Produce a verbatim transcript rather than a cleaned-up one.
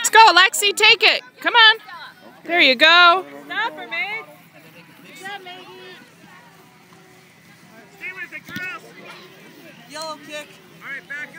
Let's go, Lexi, take it. Come on. There you go. Stop her, Meg. Good job, Maggie. Stay with it, girls. Yellow kick. All right, back up.